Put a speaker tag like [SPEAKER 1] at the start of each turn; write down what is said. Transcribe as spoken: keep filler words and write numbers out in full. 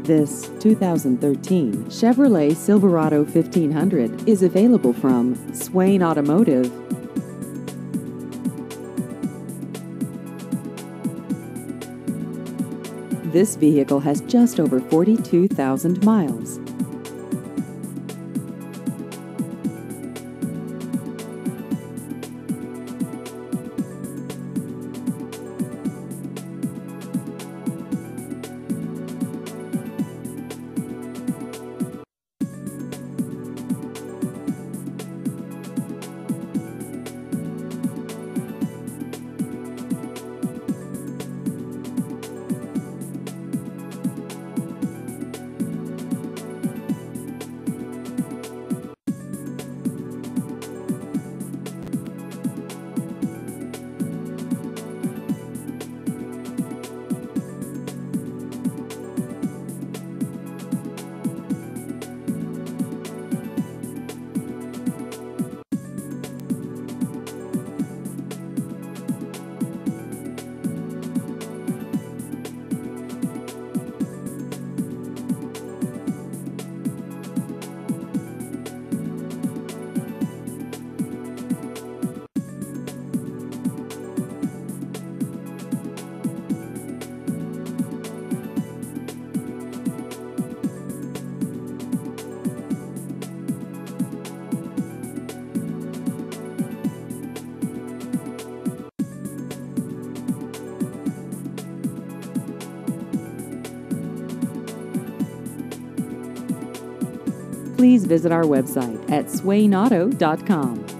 [SPEAKER 1] This two thousand thirteen Chevrolet Silverado fifteen hundred is available from Swain Automotive. This vehicle has just over forty-two thousand miles. Please visit our website at swain auto dot com.